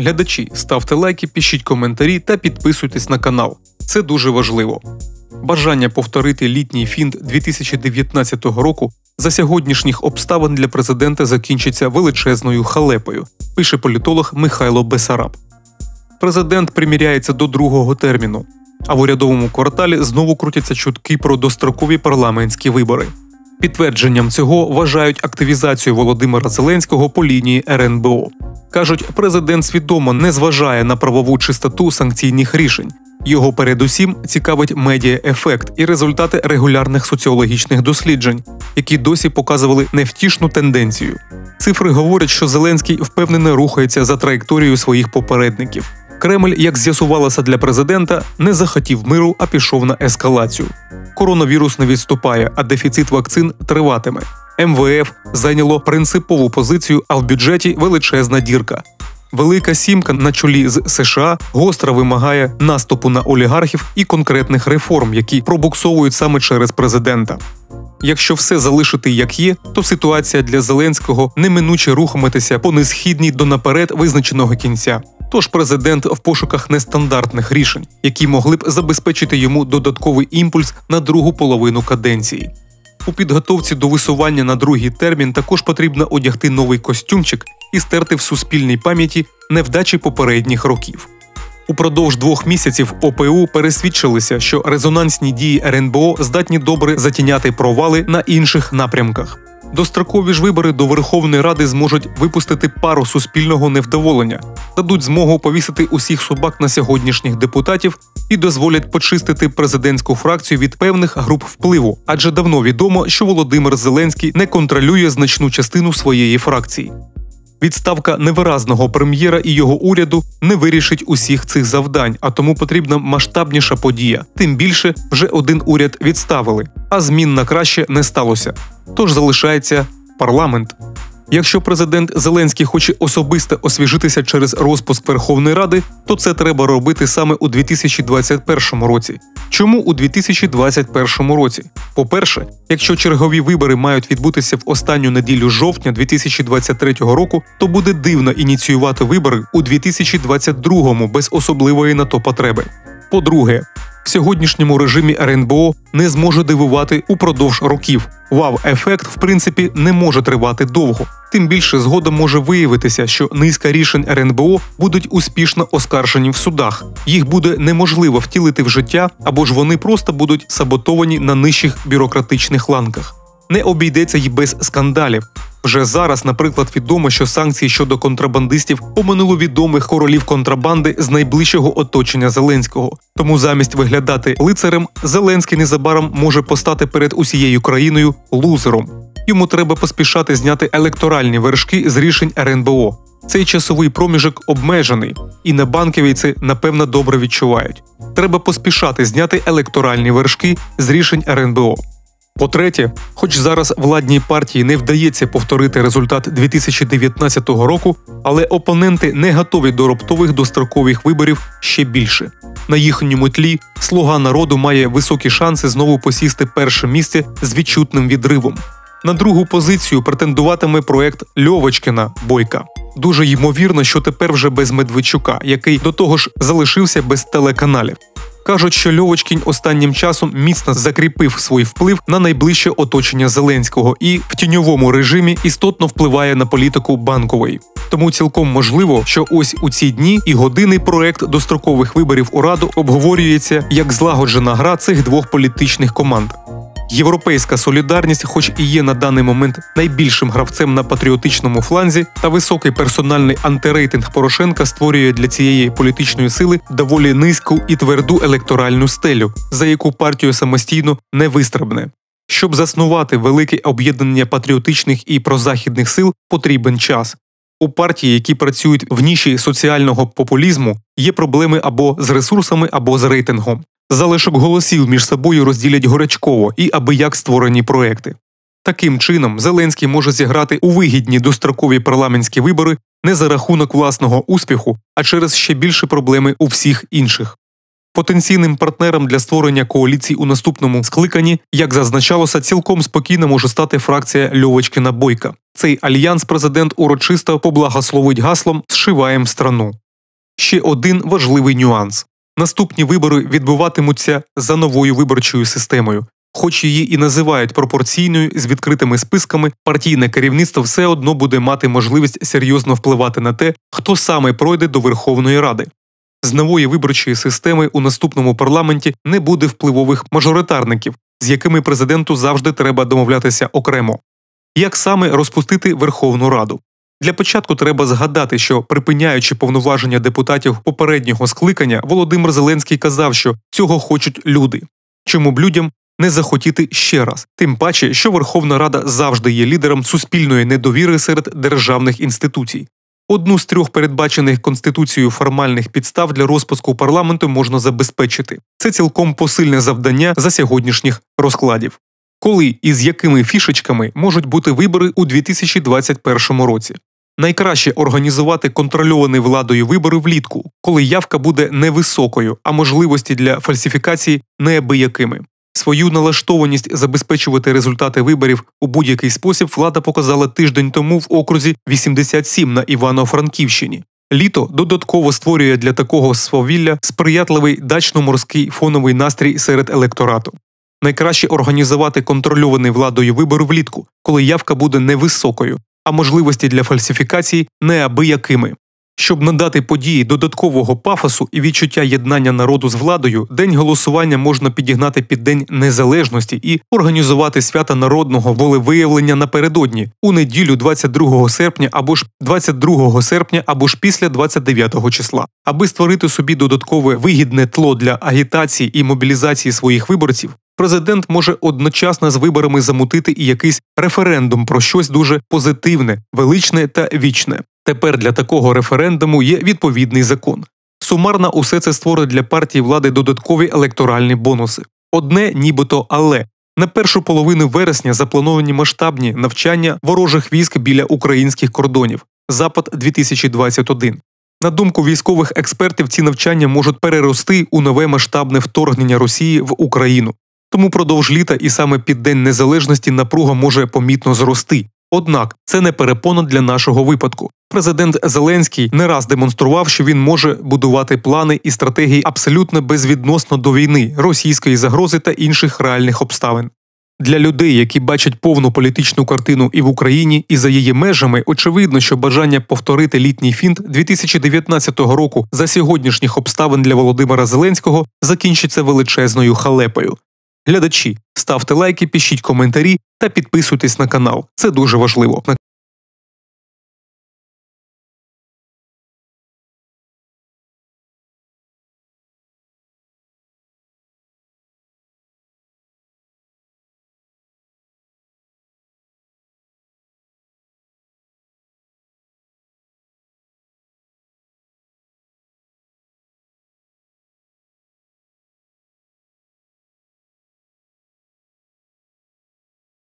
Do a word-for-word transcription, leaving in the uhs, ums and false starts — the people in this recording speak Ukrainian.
Глядачі, ставте лайки, пишіть коментарі та підписуйтесь на канал. Це дуже важливо. Бажання повторити літній фінт дві тисячі дев'ятнадцятого року за сьогоднішніх обставин для президента закінчиться величезною халепою, пише політолог Михайло Бесараб. Президент приміряється до другого терміну, а в урядовому кварталі знову крутяться чутки про дострокові парламентські вибори. Підтвердженням цього вважають активізацію Володимира Зеленського по лінії ер ен бе о. Кажуть, президент свідомо не зважає на правову чистоту санкційних рішень. Його передусім цікавить медіа-ефект і результати регулярних соціологічних досліджень, які досі показували невтішну тенденцію. Цифри говорять, що Зеленський впевнено рухається за траєкторією своїх попередників. Кремль, як з'ясувалося для президента, не захотів миру, а пішов на ескалацію. Коронавірус не відступає, а дефіцит вакцин триватиме. ем ве еф зайняло принципову позицію, а в бюджеті величезна дірка. Велика сімка на чолі з США гостро вимагає наступу на олігархів і конкретних реформ, які пробуксовують саме через президента. Якщо все залишити як є, то ситуація для Зеленського неминуче рухатиметься по несхідній до наперед визначеного кінця. Тож президент в пошуках нестандартних рішень, які могли б забезпечити йому додатковий імпульс на другу половину каденції. У підготовці до висування на другий термін також потрібно одягти новий костюмчик і стерти в суспільній пам'яті невдачі попередніх років. Упродовж двох місяців о пе у пересвідчилися, що резонансні дії ер ен бе о здатні добре затіняти провали на інших напрямках. Дострокові ж вибори до Верховної Ради зможуть випустити пару суспільного невдоволення, дадуть змогу повісити усіх собак на сьогоднішніх депутатів і дозволять почистити президентську фракцію від певних груп впливу, адже давно відомо, що Володимир Зеленський не контролює значну частину своєї фракції. Відставка невиразного прем'єра і його уряду не вирішить усіх цих завдань, а тому потрібна масштабніша подія. Тим більше, вже один уряд відставили, а змін на краще не сталося. Тож залишається парламент. Якщо президент Зеленський хоче особисто освіжитися через розпуск Верховної Ради, то це треба робити саме у дві тисячі двадцять першому році. Чому у дві тисячі двадцять першому році? По-перше, якщо чергові вибори мають відбутися в останню неділю жовтня дві тисячі двадцять третього року, то буде дивно ініціювати вибори у дві тисячі двадцять другому без особливої на то потреби. По-друге, в сьогоднішньому режимі ер ен бе о не зможе дивувати упродовж років. Вау-ефект, в принципі, не може тривати довго. Тим більше згодом може виявитися, що низка рішень ер ен бе о будуть успішно оскаржені в судах. Їх буде неможливо втілити в життя, або ж вони просто будуть саботовані на нижчих бюрократичних ланках. Не обійдеться й без скандалів. Вже зараз, наприклад, відомо, що санкції щодо контрабандистів оминули відомих королів контрабанди з найближчого оточення Зеленського. Тому замість виглядати лицарем, Зеленський незабаром може постати перед усією країною лузером. Йому треба поспішати зняти електоральні вершки з рішень ер ен бе о. Цей часовий проміжок обмежений, і на Банковій це, напевно, добре відчувають. Треба поспішати зняти електоральні вершки з рішень ер ен бе о. По-третє, хоч зараз владній партії не вдається повторити результат дві тисячі дев'ятнадцятого року, але опоненти не готові до раптових дострокових виборів ще більше. На їхньому тлі «Слуга народу» має високі шанси знову посісти перше місце з відчутним відривом. На другу позицію претендуватиме проект Льовочкіна-Бойка. Дуже ймовірно, що тепер вже без Медведчука, який до того ж залишився без телеканалів. Кажуть, що Льовочкін останнім часом міцно закріпив свій вплив на найближче оточення Зеленського і в тіньовому режимі істотно впливає на політику Банкової. Тому цілком можливо, що ось у ці дні і години проект дострокових виборів у Раду обговорюється як злагоджена гра цих двох політичних команд. Європейська солідарність, хоч і є на даний момент найбільшим гравцем на патріотичному фланзі, та високий персональний антирейтинг Порошенка створює для цієї політичної сили доволі низьку і тверду електоральну стелю, за яку партію самостійно не вистрибне. Щоб заснувати велике об'єднання патріотичних і прозахідних сил, потрібен час. У партії, які працюють в ніші соціального популізму, є проблеми або з ресурсами, або з рейтингом. Залишок голосів між собою розділять горячково і абияк створені проекти. Таким чином, Зеленський може зіграти у вигідні дострокові парламентські вибори не за рахунок власного успіху, а через ще більші проблеми у всіх інших. Потенційним партнером для створення коаліцій у наступному скликанні, як зазначалося, цілком спокійно може стати фракція Льовочкіна-Бойка. Цей альянс президент урочисто поблагословить гаслом «Зшиваєм страну». Ще один важливий нюанс. Наступні вибори відбуватимуться за новою виборчою системою. Хоч її і називають пропорційною з відкритими списками, партійне керівництво все одно буде мати можливість серйозно впливати на те, хто саме пройде до Верховної Ради. З нової виборчої системи у наступному парламенті не буде впливових мажоритарників, з якими президенту завжди треба домовлятися окремо. Як саме розпустити Верховну Раду? Для початку треба згадати, що, припиняючи повноваження депутатів попереднього скликання, Володимир Зеленський казав, що цього хочуть люди. Чому б людям не захотіти ще раз? Тим паче, що Верховна Рада завжди є лідером суспільної недовіри серед державних інституцій. Одну з трьох передбачених Конституцією формальних підстав для розпуску парламенту можна забезпечити. Це цілком посильне завдання за сьогоднішніх розкладів. Коли і з якими фішечками можуть бути вибори у дві тисячі двадцять першому році? Найкраще організувати контрольовані владою вибори влітку, коли явка буде невисокою, а можливості для фальсифікації неабиякими. Свою налаштованість забезпечувати результати виборів у будь-який спосіб влада показала тиждень тому в окрузі вісімдесят сім на Івано-Франківщині. Літо додатково створює для такого свавілля сприятливий дачно-морський фоновий настрій серед електорату. Найкраще організувати контрольовані владою вибори влітку, коли явка буде невисокою, а можливості для фальсифікації неабиякими. Щоб надати події додаткового пафосу і відчуття єднання народу з владою, день голосування можна підігнати під День Незалежності і організувати свята народного волевиявлення напередодні, у неділю двадцять другого серпня або ж двадцять другого серпня або ж після двадцять дев'ятого числа. Аби створити собі додаткове вигідне тло для агітації і мобілізації своїх виборців, президент може одночасно з виборами замутити і якийсь референдум про щось дуже позитивне, величне та вічне. Тепер для такого референдуму є відповідний закон. Сумарно усе це створить для партії влади додаткові електоральні бонуси. Одне нібито але. На першу половину вересня заплановані масштабні навчання ворожих військ біля українських кордонів. Запад дві тисячі двадцять один. На думку військових експертів, ці навчання можуть перерости у нове масштабне вторгнення Росії в Україну. Тому продовж літа і саме під День Незалежності напруга може помітно зрости. Однак це не перепона для нашого випадку. Президент Зеленський не раз демонстрував, що він може будувати плани і стратегії абсолютно безвідносно до війни, російської загрози та інших реальних обставин. Для людей, які бачать повну політичну картину і в Україні, і за її межами, очевидно, що бажання повторити літній фінт дві тисячі дев'ятнадцятого року за сьогоднішніх обставин для Володимира Зеленського закінчиться величезною халепою. Глядачі, ставте лайки, пишіть коментарі та підписуйтесь на канал. Це дуже важливо.